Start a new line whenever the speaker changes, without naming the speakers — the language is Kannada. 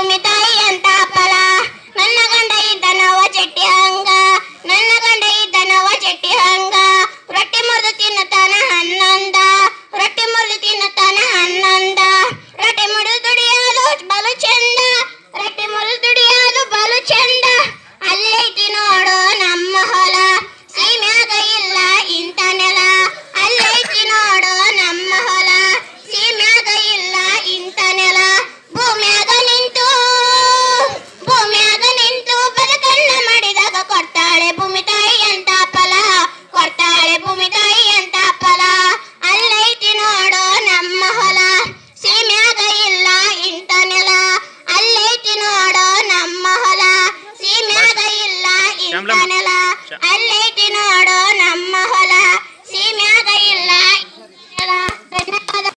ಭೂಮಿ ತಾಯಿ ಅಂತ ಫಲ. ನನ್ನ ಗಂಡ ಇದ್ದ ನವ ಚೆಟ್ಟಿ ಹಂಗ, ನನ್ನ ಗಂಡ ಇದ್ದ ನವ ಚೆಟ್ಟಿ ಹಂಗ. ರೊಟ್ಟಿ ಮುರಿದು ತಿನ್ನುತ್ತಾನ ಹನ್ನೊಂದ, ರೊಟ್ಟಿ ಮುರಿದು ತಿನ್ನುತ್ತಾನ ಹನ್ನೊಂದ. ರೊಟ್ಟಿ ಮುರಿದು ದುಡಿಯೋದು ಬಲು ಚಂದ, ರೊಟ್ಟಿ ಮುರಿದು ದುಡಿಯೋದು ಬಲು ಚಂದ. ಅಲ್ಲೈತಿ ನೋಡು ನಮ್ಮ ಹೊಲ, ಸೀಮ್ಯಾಗ ಇಲ್ಲ ಇಂಥ ನೆಲ. ಅಲ್ಲೈತಿ ನೋಡು ನಮ್ಮ ಹೊಲ, ಸೀಮ್ಯಾಗ ಇಲ್ಲ ಇಂಥ ನೆಲ. ಭೂಮ್ಯಾಗ ನಿಂತು ಬದುಕನ್ನ ಮಾಡಿದಾಗ ಕೊಡ್ತಾಳೆ ಭೂಮಿ ತಾಯಿ ಅಂತ ಫಲ, ಕೊಡ್ತಾಳೆ ಭೂಮಿ ತಾಯಿ ಅಂತ ಫಲ. ಅಲ್ಲೈತಿ ನೋಡು ನಮ್ಮ ಹೊಲ, ಸೀಮ್ಯಾಗ ಇಲ್ಲ ಇಂಥ ನೆಲ. ಅಲ್ಲೈತಿ ನೋಡು ನಮ್ಮ ಹೊಲ, ಸೀಮ್ಯಾಗ ಇಲ್ಲ ಇಂಥ ನೆಲ. ಅಲ್ಲೈತಿ ನೋಡು